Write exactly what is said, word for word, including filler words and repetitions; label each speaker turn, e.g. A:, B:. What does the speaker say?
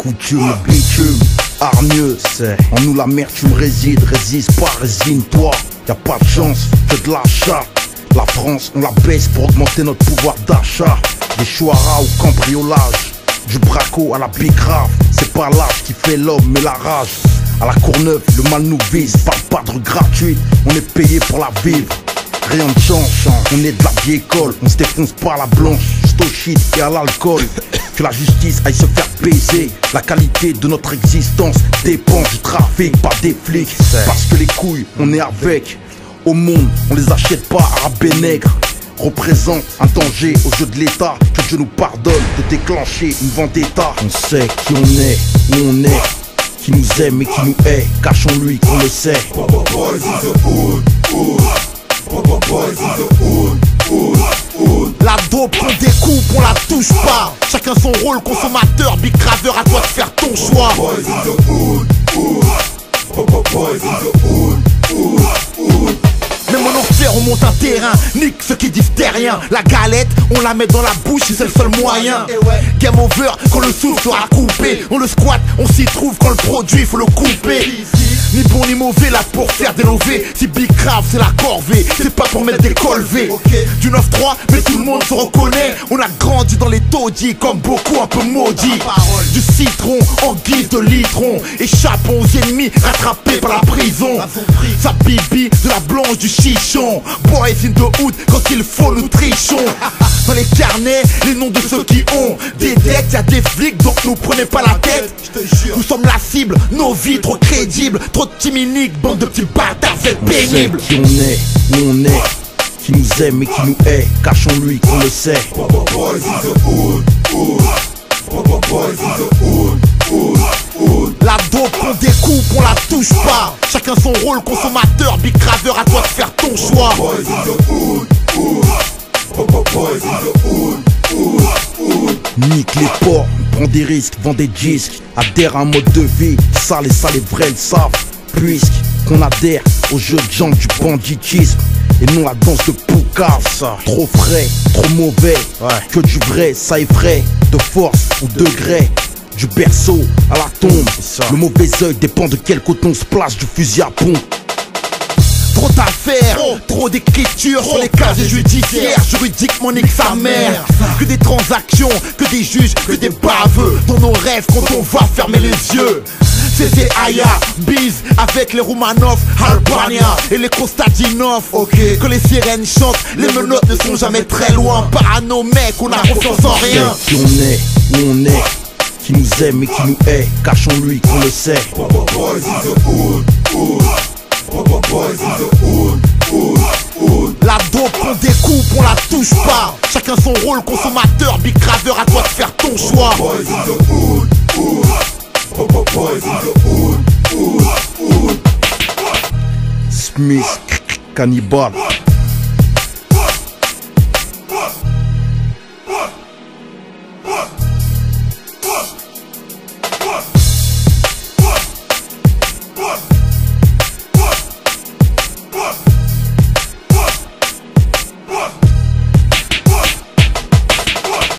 A: coutume, le bitume, hargneux, c'est en nous l'amertume réside, résiste pas, résigne-toi. Y'a pas de chance, que de l'achat. La France, on la baisse pour augmenter notre pouvoir d'achat. Des chouaras au cambriolage, du braco à la bicrave. C'est pas l'âge qui fait l'homme mais la rage. À la Courneuve, le mal nous vise, pas de padre gratuit, on est payé pour la vivre. Rien ne change, on est de la vieille école, on se défonce pas à la blanche, juste au shit et à l'alcool. Que la justice aille se faire baiser. La qualité de notre existence dépend du trafic, pas des flics. Parce que les couilles, on est avec. Au monde, on les achète pas à rabais nègre. Représente un danger au jeu de l'État. Que Dieu nous pardonne de déclencher une vendetta. On sait qui on est, où on est, qui nous aime et qui nous hait. Cachons-lui qu'on le sait.
B: La dope on découpe, on la touche pas. Chacun son rôle, consommateur, big graveur, à toi de faire ton choix. Même en enfer on monte un terrain, nique ceux qui disent t'es rien. La galette, on la met dans la bouche, c'est le seul moyen. Game over, quand le souffle sera coupé. On le squatte, on s'y trouve, quand le produit faut le couper. Ni bon ni mauvais là pour faire des lovés. Si big grave c'est la corvée, c'est pas pour mettre des colvés. Du neuf trois mais tout le monde se reconnaît. On a grandi dans les taudis comme beaucoup un peu maudits. Du citron en guise de litron. Échappons aux ennemis rattrapés par la prison. Sa bibi de la blanche du chichon. Boys in the hood quand il faut nous trichons. Dans les carnets, les noms de ceux qui ont des dettes, y'a des flics donc nous prenez pas la tête. Nous sommes la cible, nos vies trop crédibles. Trop de timiniques, bande de petits bâtards, c'est pénible.
A: On sait qui on est, où on est, qui nous aime et qui nous hait. Cachons-lui qu'on le sait.
B: La dope on découpe, on la touche pas. Chacun son rôle, consommateur, big graveur, à toi de faire ton choix.
A: Nique les porcs, on prend des risques, vend des disques. Adhère à un mode de vie, ça les ça les vrais le savent. Puisqu'on adhère au jeu de jambes du banditisme et non la danse de Poucave. Trop frais, trop mauvais, ouais. Que du vrai, ça est vrai. De force ou degré, du berceau à la tombe. Le mauvais oeil dépend de quel côté on se place, du fusil à pompe.
B: Trop d'affaires, oh. Trop d'écriture oh. Sur les casiers judiciaires. Juridiquement nique sa mère. Que des transactions, que des juges, que des baveux. Dans nos rêves quand on va fermer les yeux. C'est Aya, Biz avec les Romanov, Albania et les Kostadinov. Ok, que les sirènes chantent, les menottes ne sont jamais très loin. Parano mec, on a confiance en rien.
A: Qui on est, où on est, qui nous aime et qui nous hait. Cachons-lui qu'on le sait.
B: La dope on découpe, on la touche pas. Chacun son rôle, consommateur, big graveur, à toi de faire ton choix.
A: Smith, cannibale.